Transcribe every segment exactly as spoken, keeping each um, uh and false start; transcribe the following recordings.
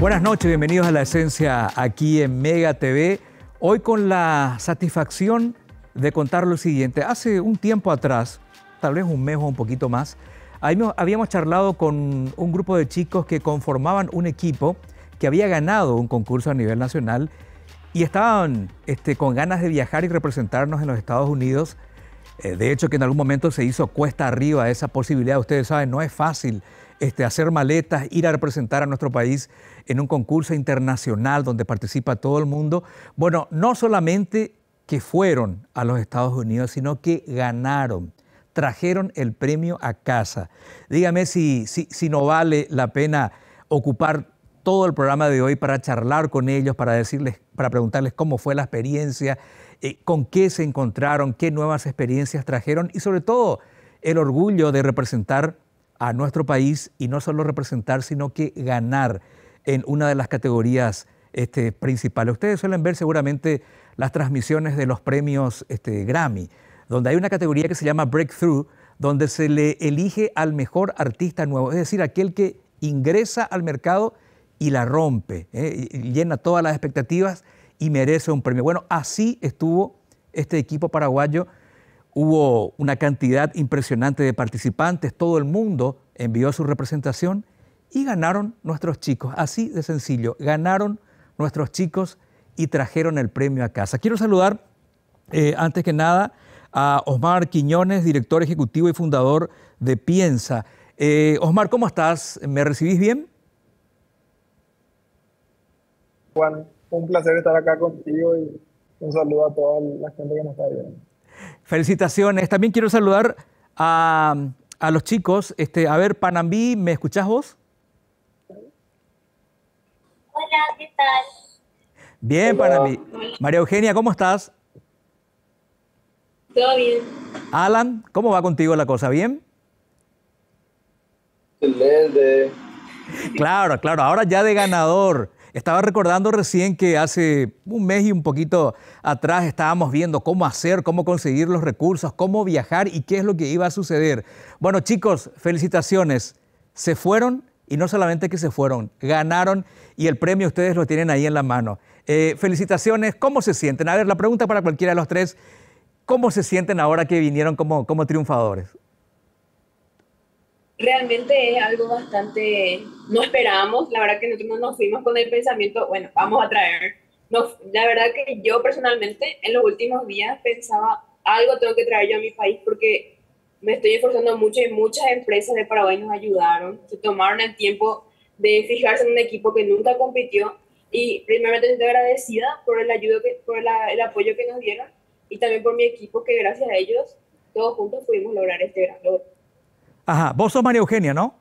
Buenas noches, bienvenidos a La Esencia aquí en Mega T V. Hoy con la satisfacción de contar lo siguiente. Hace un tiempo atrás, tal vez un mes o un poquito más, habíamos charlado con un grupo de chicos que conformaban un equipo que había ganado un concurso a nivel nacional y estaban este, con ganas de viajar y representarnos en los Estados Unidos. Eh, de hecho, que en algún momento se hizo cuesta arriba esa posibilidad. Ustedes saben, no es fácil este, hacer maletas, ir a representar a nuestro país en un concurso internacional donde participa todo el mundo. Bueno, no solamente que fueron a los Estados Unidos, sino que ganaron, trajeron el premio a casa. Dígame si, si, si no vale la pena ocupar todo el programa de hoy para charlar con ellos, para decirles, para preguntarles cómo fue la experiencia, eh, con qué se encontraron, qué nuevas experiencias trajeron y sobre todo el orgullo de representar a nuestro país y no solo representar, sino que ganar en una de las categorías este, principales. Ustedes suelen ver seguramente las transmisiones de los premios este, Grammy, donde hay una categoría que se llama Breakthrough, donde se le elige al mejor artista nuevo, es decir, aquel que ingresa al mercado y la rompe, ¿eh? y llena todas las expectativas y merece un premio. Bueno, así estuvo este equipo paraguayo. Hubo una cantidad impresionante de participantes, todo el mundo envió su representación y ganaron nuestros chicos, así de sencillo, ganaron nuestros chicos y trajeron el premio a casa. Quiero saludar, eh, antes que nada, a Osmar Quiñones, director ejecutivo y fundador de Piensa. Eh, Osmar, ¿cómo estás? ¿Me recibís bien? Juan, un placer estar acá contigo y un saludo a toda la gente que nos está viendo. Felicitaciones. También quiero saludar a, a los chicos. Este, a ver, Panambí, ¿me escuchás vos? Hola, ¿qué tal? Bien, Hola. Panambí. María Eugenia, ¿cómo estás? ¿Todo bien? Alan, ¿cómo va contigo la cosa? ¿Bien? Excelente. Claro, claro. Ahora ya de ganador. Estaba recordando recién que hace un mes y un poquito atrás estábamos viendo cómo hacer, cómo conseguir los recursos, cómo viajar y qué es lo que iba a suceder. Bueno, chicos, felicitaciones. Se fueron y no solamente que se fueron, ganaron y el premio ustedes lo tienen ahí en la mano. Eh, felicitaciones. ¿Cómo se sienten? A ver, la pregunta para cualquiera de los tres. ¿Cómo se sienten ahora que vinieron como, como triunfadores? Realmente es algo bastante, no esperábamos, la verdad que nosotros no nos fuimos con el pensamiento, bueno, vamos a traer. No, la verdad que yo personalmente en los últimos días pensaba, algo tengo que traer yo a mi país porque me estoy esforzando mucho y muchas empresas de Paraguay nos ayudaron, se tomaron el tiempo de fijarse en un equipo que nunca compitió y primeramente estoy agradecida por el, ayudo que, por la, el apoyo que nos dieron y también por mi equipo que gracias a ellos todos juntos pudimos lograr este gran logro. Ajá, vos sos María Eugenia, ¿no?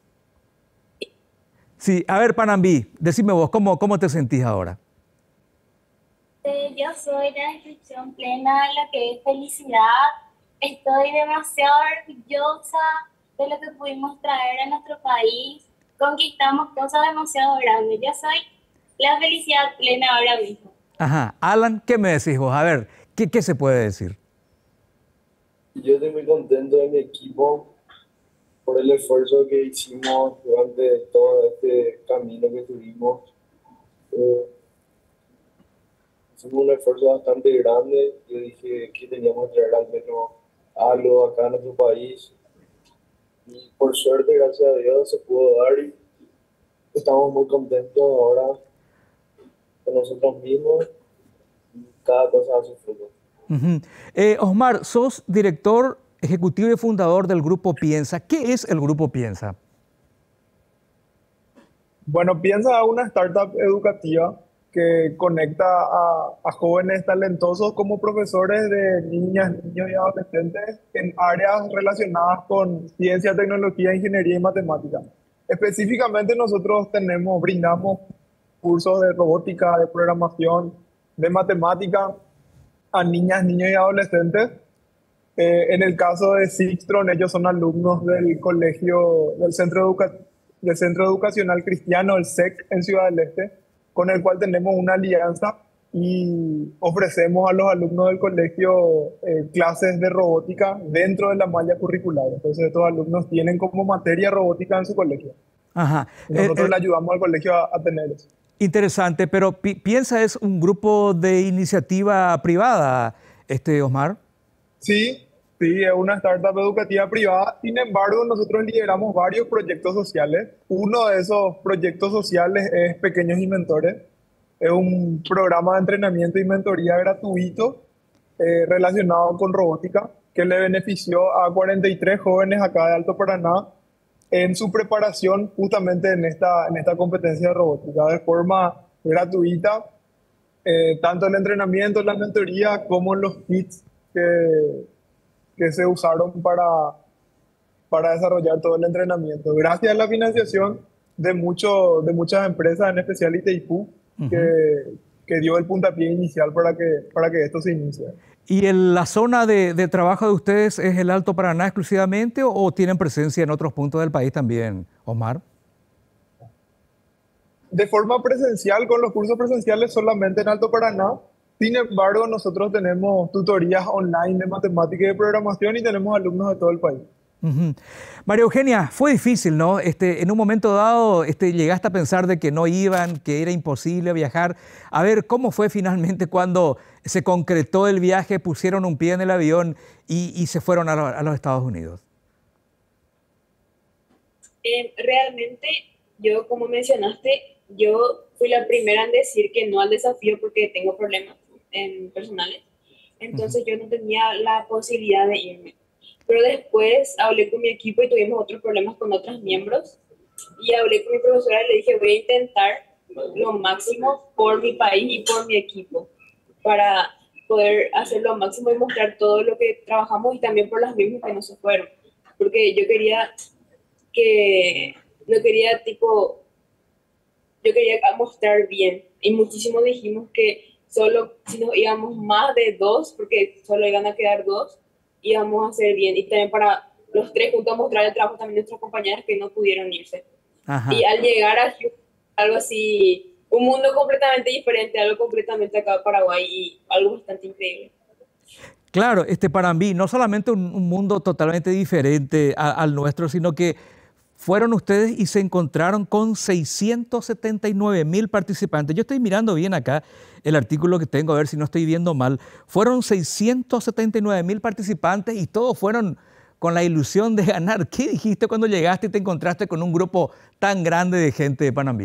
Sí, a ver, Panambí, decime vos, ¿cómo, cómo te sentís ahora? Eh, yo soy la descripción plena de lo que es felicidad. Estoy demasiado orgullosa de lo que pudimos traer a nuestro país. Conquistamos cosas demasiado grandes. Yo soy la felicidad plena ahora mismo. Ajá, Alan, ¿qué me decís vos? A ver, ¿qué, qué se puede decir? Yo estoy muy contento de mi equipo por el esfuerzo que hicimos durante todo este camino que tuvimos. Eh, hicimos un esfuerzo bastante grande. Yo dije que teníamos que traer al menos algo acá en nuestro país. Y por suerte, gracias a Dios, se pudo dar y estamos muy contentos ahora con nosotros mismos y cada cosa a su fruto. Uh-huh. eh, Osmar, sos director ejecutivo y fundador del Grupo Piensa. ¿Qué es el Grupo Piensa? Bueno, Piensa es una startup educativa que conecta a, a jóvenes talentosos como profesores de niñas, niños y adolescentes en áreas relacionadas con ciencia, tecnología, ingeniería y matemática. Específicamente nosotros tenemos, brindamos cursos de robótica, de programación, de matemática a niñas, niños y adolescentes. Eh, en el caso de Sixtron, ellos son alumnos del colegio, del Centro, Educa del Centro Educacional Cristiano, el S E C, en Ciudad del Este, con el cual tenemos una alianza y ofrecemos a los alumnos del colegio eh, clases de robótica dentro de la malla curricular. Entonces estos alumnos tienen como materia robótica en su colegio. Ajá. Nosotros Eh, le eh, ayudamos al colegio a, a tener eso. interesante, pero pi- piensa es un grupo de iniciativa privada, este Osmar. Sí, sí, es una startup educativa privada. Sin embargo, nosotros lideramos varios proyectos sociales. Uno de esos proyectos sociales es Pequeños Inventores. Es un programa de entrenamiento y mentoría gratuito eh, relacionado con robótica que le benefició a cuarenta y tres jóvenes acá de Alto Paraná en su preparación justamente en esta, en esta competencia de robótica de forma gratuita, eh, tanto el entrenamiento, la mentoría, como los kits que, que se usaron para, para desarrollar todo el entrenamiento. Gracias a la financiación de, mucho, de muchas empresas, en especial Itaipú, Ujú. que, que dio el puntapié inicial para que, para que esto se inicie. ¿Y el- la zona de, de trabajo de ustedes es el Alto Paraná exclusivamente o, o tienen presencia en otros puntos del país también, Osmar? De forma presencial, con los cursos presenciales solamente en Alto Paraná. Sin embargo, nosotros tenemos tutorías online de matemática y de programación y tenemos alumnos de todo el país. Ujú. María Eugenia, fue difícil, ¿no? Este, en un momento dado este, llegaste a pensar de que no iban, que era imposible viajar. A ver, ¿cómo fue finalmente cuando se concretó el viaje, pusieron un pie en el avión y, y se fueron a, lo- a los Estados Unidos? Eh, realmente, yo, como mencionaste, yo fui la primera en decir que no al desafío porque tengo problemas en personales. Ujú. Entonces yo no tenía la posibilidad de irme. Pero después hablé con mi equipo y tuvimos otros problemas con otros miembros. Y hablé con mi profesora y le dije, voy a intentar lo máximo por mi país y por mi equipo para poder hacer lo máximo y mostrar todo lo que trabajamos y también por las mismas que no se fueron. Porque yo quería que, no quería tipo, yo quería mostrar bien. Y muchísimo dijimos que solo si nos íbamos más de dos, porque solo iban a quedar dos, íbamos a hacer bien. Y también para los tres juntos mostrar el trabajo también de nuestros compañeros que no pudieron irse. Y Ajá. al llegar a Houston, algo así, un mundo completamente diferente, algo completamente acá en Paraguay y algo bastante increíble. Claro, este, para mí, no solamente un, un mundo totalmente diferente a- al nuestro, sino que fueron ustedes y se encontraron con seiscientos setenta y nueve mil participantes. Yo estoy mirando bien acá el artículo que tengo, a ver si no estoy viendo mal. Fueron seiscientos setenta y nueve mil participantes y todos fueron con la ilusión de ganar. ¿Qué dijiste cuando llegaste y te encontraste con un grupo tan grande de gente de Panamá?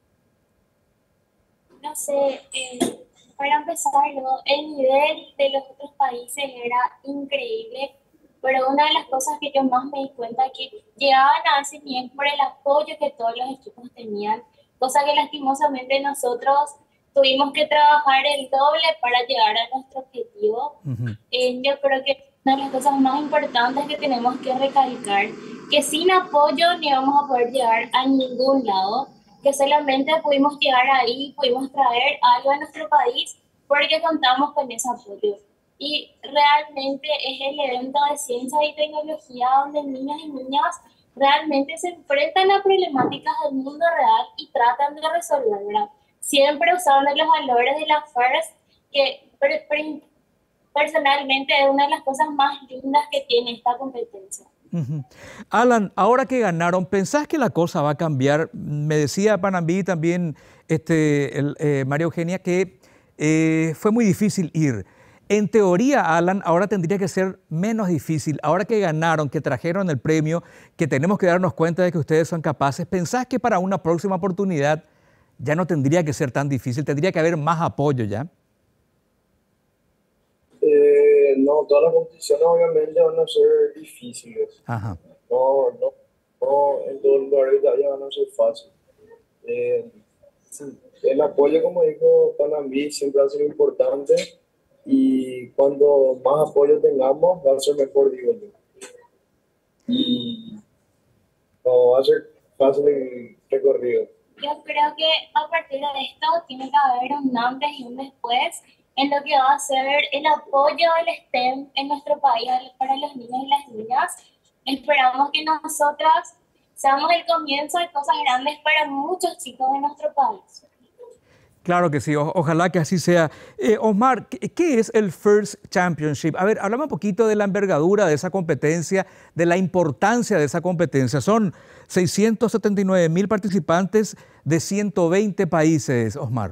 No sé, eh, para empezarlo, el nivel de los otros países era increíble, pero una de las cosas que yo más me di cuenta es que llegaban a ese nivel por el apoyo que todos los equipos tenían, cosa que lastimosamente nosotros tuvimos que trabajar el doble para llegar a nuestro objetivo. Ujú. Eh, yo creo que una de las cosas más importantes que tenemos que recalcar, que sin apoyo no vamos a poder llegar a ningún lado, que solamente pudimos llegar ahí, pudimos traer algo a nuestro país porque contamos con ese apoyo. Y realmente es el evento de ciencia y tecnología donde niños y niñas realmente se enfrentan a problemáticas del mundo real y tratan de resolverlas, siempre usando los valores de la FIRST, que per- per- personalmente es una de las cosas más lindas que tiene esta competencia. Ujú. Alan, ahora que ganaron, ¿pensás que la cosa va a cambiar? Me decía Panambi también, este, el, eh, María Eugenia, que eh, fue muy difícil ir. En teoría, Alan, ahora tendría que ser menos difícil. Ahora que ganaron, que trajeron el premio, que tenemos que darnos cuenta de que ustedes son capaces, ¿pensás que para una próxima oportunidad ya no tendría que ser tan difícil? ¿Tendría que haber más apoyo ya? Eh, no, todas las competiciones obviamente van a ser difíciles. Ajá. No, no, no en todos los lugares ya van a ser fáciles. Eh, sí, el apoyo, como dijo Panambi, siempre ha sido importante y cuando más apoyo tengamos va a ser mejor, digo yo. Y no va a ser fácil el recorrido. Yo creo que a partir de esto tiene que haber un antes y un después en lo que va a ser el apoyo al STEM en nuestro país para los niños y las niñas. Esperamos que nosotras seamos el comienzo de cosas grandes para muchos chicos de nuestro país. Claro que sí, o- ojalá que así sea. Eh, Osmar, ¿qué, qué es el First Championship? A ver, háblame un poquito de la envergadura de esa competencia, de la importancia de esa competencia. Son seiscientos setenta y nueve mil participantes de ciento veinte países, Osmar.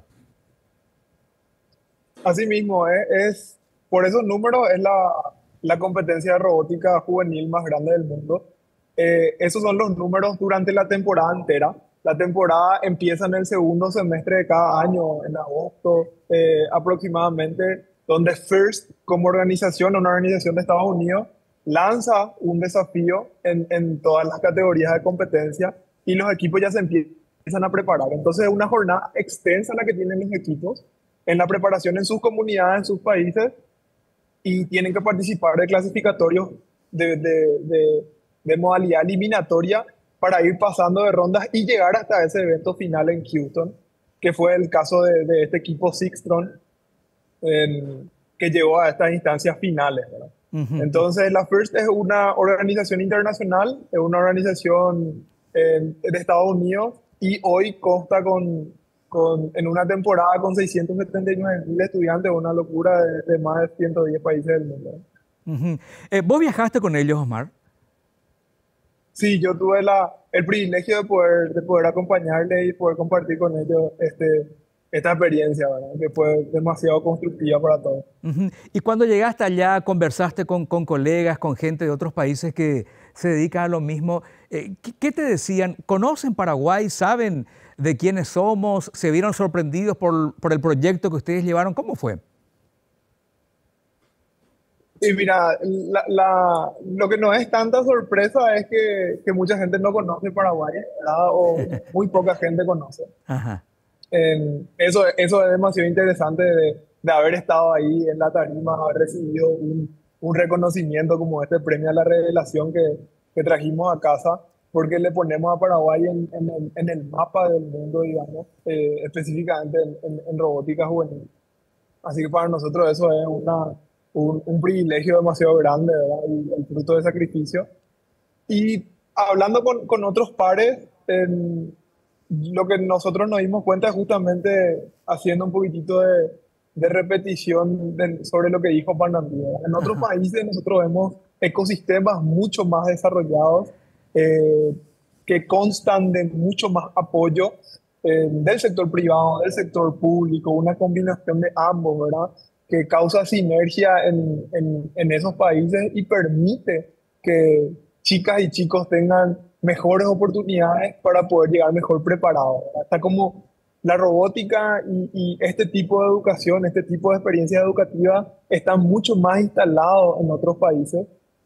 Así mismo, ¿eh? Es, por esos números es la, la competencia de robótica juvenil más grande del mundo. Eh, esos son los números durante la temporada entera. La temporada empieza en el segundo semestre de cada año, en agosto eh, aproximadamente, donde FIRST, como organización, una organización de Estados Unidos, lanza un desafío en, en todas las categorías de competencia y los equipos ya se empiezan a preparar. Entonces es una jornada extensa la que tienen los equipos en la preparación en sus comunidades, en sus países, y tienen que participar de clasificatorios de, de, de, de modalidad eliminatoria para ir pasando de rondas y llegar hasta ese evento final en Houston, que fue el caso de, de este equipo Sixtron, en- que llegó a estas instancias finales, ¿verdad? Ujú. Entonces, la FIRST es una organización internacional, es una organización eh, de Estados Unidos y hoy consta con, con, en una temporada con seiscientos setenta y nueve mil estudiantes, una locura de, de más de ciento diez países del mundo. Ujú. Eh, ¿vos viajaste con ellos, Osmar? Sí, yo tuve la, el privilegio de poder, de poder acompañarle y poder compartir con ellos este, esta experiencia, ¿verdad? Que fue demasiado constructiva para todos. Ujú. Y cuando llegaste allá, conversaste con, con colegas, con gente de otros países que se dedican a lo mismo. eh, ¿qué, qué te decían? ¿Conocen Paraguay? ¿Saben de quiénes somos? ¿Se vieron sorprendidos por, por el proyecto que ustedes llevaron? ¿Cómo fue? Y mira, la, la- lo que no es tanta sorpresa es que, que mucha gente no conoce Paraguay, ¿verdad? O muy poca gente conoce. Ajá. En- eso, eso es demasiado interesante de, de haber estado ahí en la tarima, haber recibido un, un reconocimiento como este premio a la revelación que, que trajimos a casa, porque le ponemos a Paraguay en, en el, en el mapa del mundo, digamos, eh, específicamente en, en- en robótica juvenil. Así que para nosotros eso es una, un, un privilegio demasiado grande, ¿verdad? El, el fruto de sacrificio. Y hablando con, con otros pares, en- lo que nosotros nos dimos cuenta es justamente haciendo un poquitito de, de repetición de- sobre lo que dijo Panambi, ¿verdad? En otros Ajá. países nosotros vemos ecosistemas mucho más desarrollados, eh, que constan de mucho más apoyo eh, del sector privado, del sector público, una combinación de ambos, ¿verdad? Que causa sinergia en, en, en esos países y permite que chicas y chicos tengan mejores oportunidades para poder llegar mejor preparados, ¿verdad? Está como la robótica y, y este tipo de educación, este tipo de experiencias educativas están mucho más instalados en otros países,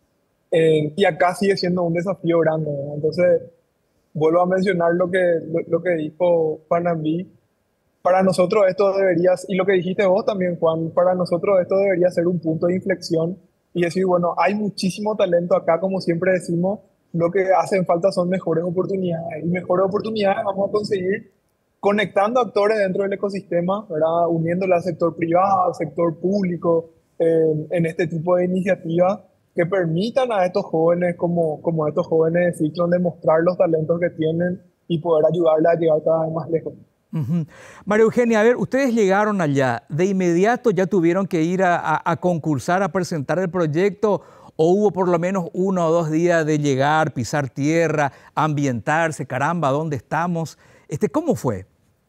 eh, y acá sigue siendo un desafío grande, ¿verdad? Entonces, vuelvo a mencionar lo que, lo, lo que dijo Panambi. Para nosotros esto debería, y lo que dijiste vos también, Juan, para nosotros esto debería ser un punto de inflexión y decir, bueno, hay muchísimo talento acá, como siempre decimos, lo que hacen falta son mejores oportunidades. Y mejores oportunidades vamos a conseguir conectando actores dentro del ecosistema, ¿verdad? Uniéndole al sector privado, al sector público, eh, en este tipo de iniciativas que permitan a estos jóvenes, como, como estos jóvenes de Ciclón, demostrar los talentos que tienen y poder ayudarles a llegar cada vez más lejos. Ujú. María Eugenia, a ver, ustedes llegaron allá, ¿de inmediato ya tuvieron que ir a, a- a concursar, a presentar el proyecto, o hubo por lo menos uno o dos días de llegar, pisar tierra, ambientarse, caramba, ¿dónde estamos? Este, ¿cómo fue?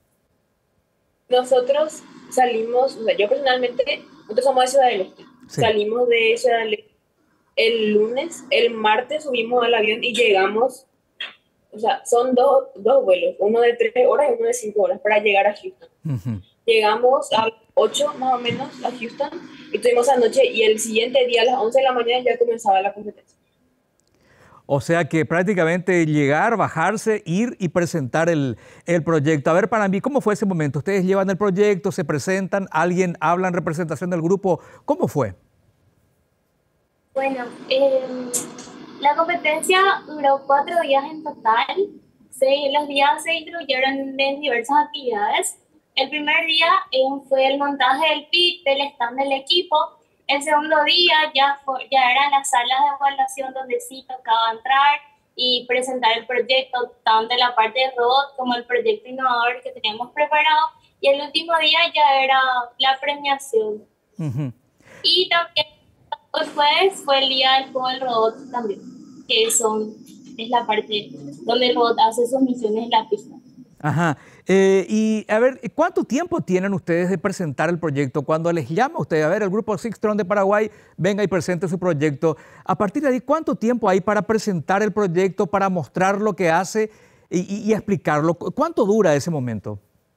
Nosotros salimos, o sea, yo personalmente, nosotros somos de Ciudad del Este. Sí. Salimos de Ciudad del Este el lunes, el martes subimos al avión y llegamos, o sea, son dos, dos vuelos, uno de tres horas y uno de cinco horas para llegar a Houston. Ujú. Llegamos a las ocho más o menos a Houston y estuvimos anoche y el siguiente día a las once de la mañana ya comenzaba la competencia. O sea que prácticamente llegar, bajarse, ir y presentar el, el proyecto. A ver, para mí, ¿cómo fue ese momento? Ustedes llevan el proyecto, se presentan, alguien habla en representación del grupo. ¿Cómo fue? Bueno, em, la competencia duró cuatro días en total. Se- los días se incluyeron en diversas actividades. El primer día em, fue el montaje del pit, del stand del equipo. El segundo día ya, fue- ya eran las salas de evaluación donde sí tocaba entrar y presentar el proyecto, tanto de la parte de robot como el proyecto innovador que teníamos preparado. y el último día ya era la premiación. Ujú. Y también después fue el día del juego del robot también, que son, es la parte donde el robot hace sus misiones en la pista. Ajá. Eh, y a ver, ¿cuánto tiempo tienen ustedes de presentar el proyecto? Cuando les llama a ustedes, a ver, el grupo Sixtron de Paraguay, venga y presente su proyecto. A partir de ahí, ¿cuánto tiempo hay para presentar el proyecto, para mostrar lo que hace y, y, y explicarlo? ¿Cuánto dura ese momento?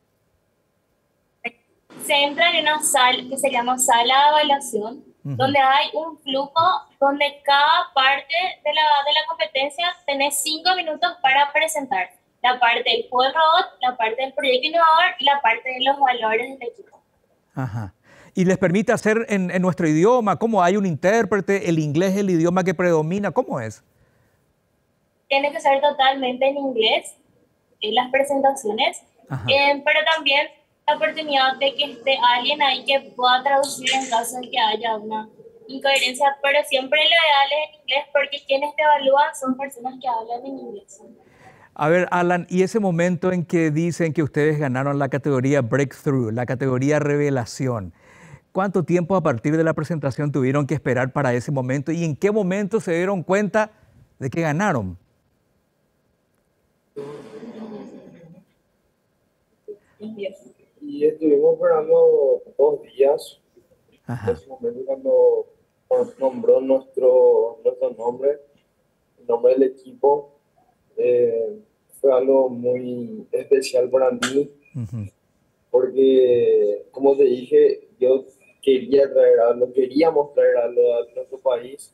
Se entra en una sala que se llama sala de evaluación, uh-huh. donde hay un flujo donde cada parte de la, de la competencia tenés cinco minutos para presentar. La parte del juego del robot, la parte del proyecto innovador y la parte de los valores del equipo. Ajá. ¿Y les permite hacer en, en nuestro idioma? ¿Cómo hay un intérprete? ¿El inglés es el idioma que predomina? ¿Cómo es? Tiene que ser totalmente en inglés en las presentaciones, eh, pero también la oportunidad de que esté alguien ahí que pueda traducir en caso de que haya una incoherencia, pero siempre lo ideal es en inglés porque quienes te evalúan son personas que hablan en inglés. A ver, Alan, y ese momento en que dicen que ustedes ganaron la categoría Breakthrough, la categoría Revelación, ¿cuánto tiempo a partir de la presentación tuvieron que esperar para ese momento y en qué momento se dieron cuenta de que ganaron? Y estuvimos esperando dos días. Ajá. En ese momento cuando nombró nuestro, nuestro nombre, el nombre del equipo, Eh, fue algo muy especial para mí, uh-huh. porque, como te dije, yo quería traer algo, queríamos traer algo a nuestro país,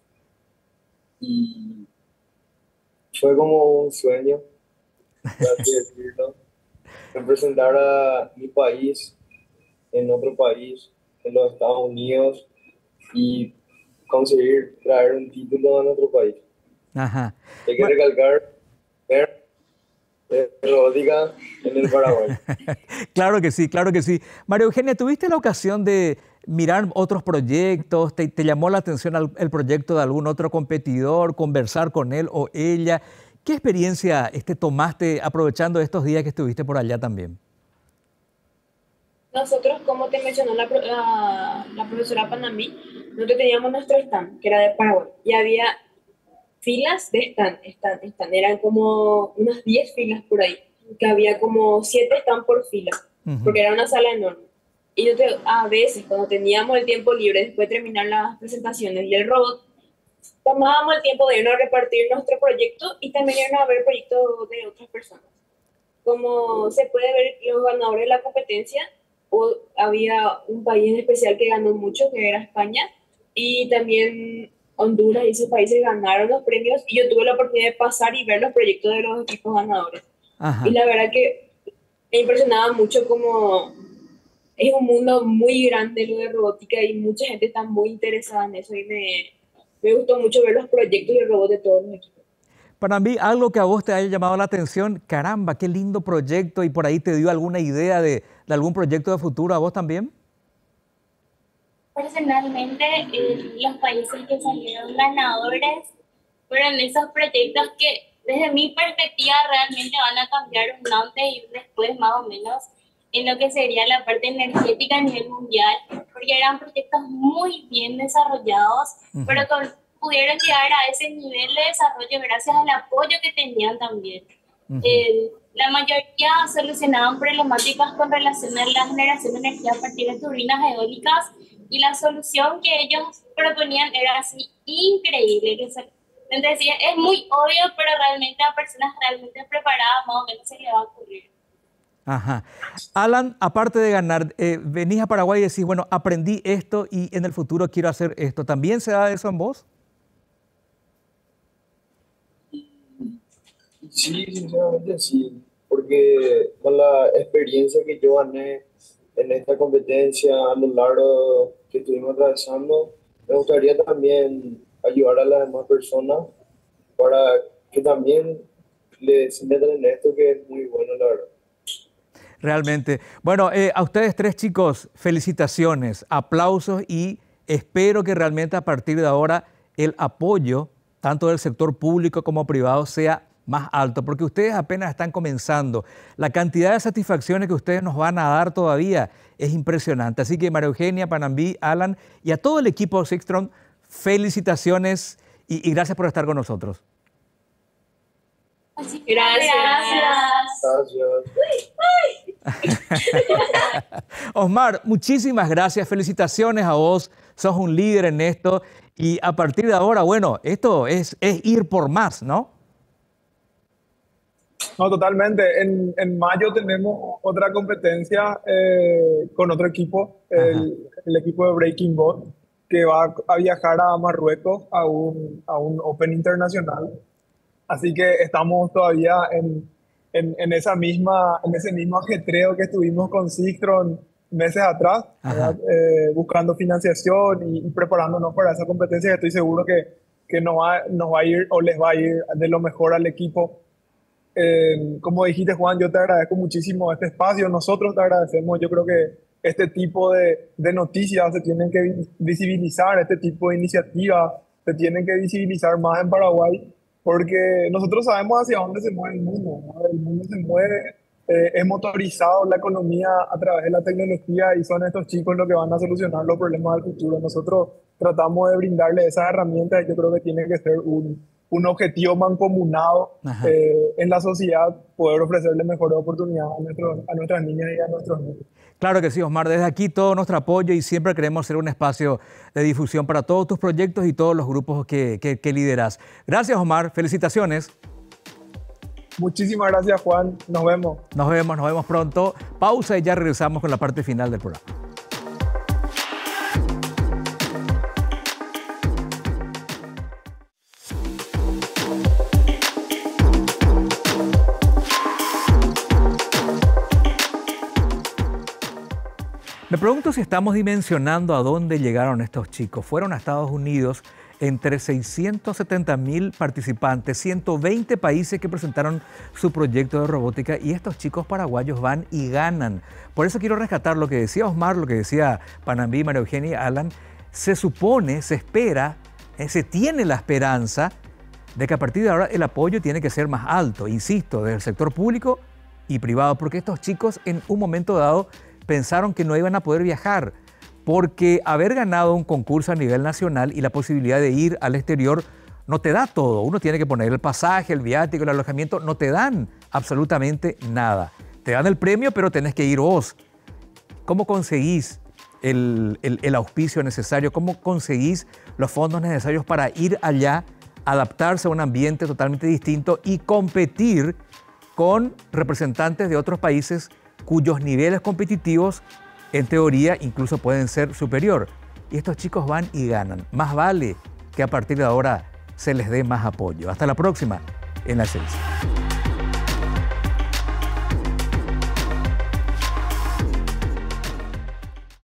y fue como un sueño, por así decirlo, representar a mi país en otro país, en los Estados Unidos, y conseguir traer un título a nuestro país. Ajá. Hay que recalcar robótica en el Paraguay. Claro que sí, claro que sí. María Eugenia, ¿tuviste la ocasión de mirar otros proyectos? ¿Te, te llamó la atención el, el proyecto de algún otro competidor, conversar con él o ella? ¿Qué experiencia este, tomaste aprovechando estos días que estuviste por allá también? Nosotros, como te mencionó la, la, la profesora Panamí, nosotros teníamos nuestro stand, que era de Paraguay, y había filas de stand, stand, stand, eran como unas diez filas por ahí, que había como siete stand por fila, uh-huh. porque era una sala enorme. Y yo te, a veces, cuando teníamos el tiempo libre, después de terminar las presentaciones y el robot, tomábamos el tiempo de irnos a repartir nuestro proyecto y también irnos a ver proyectos de otras personas. Como se puede ver los ganadores de la competencia, o había un país en especial que ganó mucho, que era España, y también Honduras y esos países ganaron los premios y yo tuve la oportunidad de pasar y ver los proyectos de los equipos ganadores. Ajá. Y la verdad que me impresionaba mucho como es un mundo muy grande lo de robótica y mucha gente está muy interesada en eso y me, me gustó mucho ver los proyectos y el robot de todos los equipos. Para mí, algo que a vos te haya llamado la atención, caramba, qué lindo proyecto, y por ahí te dio alguna idea de, de algún proyecto de futuro, ¿a vos también? Personalmente, eh, los países que salieron ganadores fueron esos proyectos que desde mi perspectiva realmente van a cambiar un antes y un después más o menos en lo que sería la parte energética a nivel mundial, porque eran proyectos muy bien desarrollados, uh-huh. pero con, pudieron llegar a ese nivel de desarrollo gracias al apoyo que tenían también. Uh-huh. eh, la mayoría solucionaban problemáticas con relación a la generación de energía a partir de turbinas eólicas, y la solución que ellos proponían era así increíble. Que se, entonces, es muy obvio, pero realmente a personas realmente preparadas más o menos se le va a ocurrir. Ajá. Alan, aparte de ganar, eh, venís a Paraguay y decís, bueno, aprendí esto y en el futuro quiero hacer esto. ¿También se da eso en vos? Sí, sinceramente sí, porque con la experiencia que yo gané en esta competencia a lo largo que estuvimos atravesando, me gustaría también ayudar a las demás personas para que también les metan en esto, que es muy bueno, la verdad. Realmente. Bueno, eh, a ustedes tres chicos, felicitaciones, aplausos, y espero que realmente a partir de ahora el apoyo, tanto del sector público como privado, sea más alto, porque ustedes apenas están comenzando. La cantidad de satisfacciones que ustedes nos van a dar todavía es impresionante. Así que María Eugenia, Panambí, Alan y a todo el equipo de Sixtron, felicitaciones y, y gracias por estar con nosotros. Gracias. Gracias. Osmar, muchísimas gracias, felicitaciones a vos, sos un líder en esto y a partir de ahora, bueno, esto es, es ir por más, ¿no? No, totalmente. En, en mayo tenemos otra competencia eh, con otro equipo, el, el equipo de Breaking Bot, que va a viajar a Marruecos a un, a un Open internacional. Así que estamos todavía en, en, en, esa misma, en ese mismo ajetreo que estuvimos con Sixtron meses atrás, eh, buscando financiación y, y preparándonos para esa competencia que estoy seguro que, que nos, va, nos va a ir o les va a ir de lo mejor al equipo. Eh, como dijiste, Juan, yo te agradezco muchísimo este espacio. Nosotros te agradecemos. Yo creo que este tipo de, de noticias se tienen que visibilizar, este tipo de iniciativas se tienen que visibilizar más en Paraguay, porque nosotros sabemos hacia dónde se mueve el mundo, ¿no? El mundo se mueve, eh, es motorizado la economía a través de la tecnología y son estos chicos los que van a solucionar los problemas del futuro. Nosotros tratamos de brindarles esas herramientas y yo creo que tiene que ser un, un objetivo mancomunado eh, en la sociedad, poder ofrecerle mejores oportunidades a, nuestro, a nuestras niñas y a nuestros niños. Claro que sí, Osmar. Desde aquí todo nuestro apoyo y siempre queremos ser un espacio de difusión para todos tus proyectos y todos los grupos que, que, que lideras. Gracias, Osmar. Felicitaciones. Muchísimas gracias, Juan. Nos vemos. Nos vemos, nos vemos pronto. Pausa y ya regresamos con la parte final del programa. Me pregunto si estamos dimensionando a dónde llegaron estos chicos. Fueron a Estados Unidos entre seiscientos setenta mil participantes, ciento veinte países que presentaron su proyecto de robótica y estos chicos paraguayos van y ganan. Por eso quiero rescatar lo que decía Osmar, lo que decía Panambí, María Eugenia y Alan. Se supone, se espera, eh, se tiene la esperanza de que a partir de ahora el apoyo tiene que ser más alto, insisto, del sector público y privado, porque estos chicos en un momento dado pensaron que no iban a poder viajar, porque haber ganado un concurso a nivel nacional y la posibilidad de ir al exterior no te da todo. Uno tiene que poner el pasaje, el viático, el alojamiento, no te dan absolutamente nada. Te dan el premio, pero tenés que ir vos. ¿Cómo conseguís el, el, el auspicio necesario? ¿Cómo conseguís los fondos necesarios para ir allá, adaptarse a un ambiente totalmente distinto y competir con representantes de otros países cuyos niveles competitivos, en teoría, incluso pueden ser superior? Y estos chicos van y ganan. Más vale que a partir de ahora se les dé más apoyo. Hasta la próxima en La Esencia.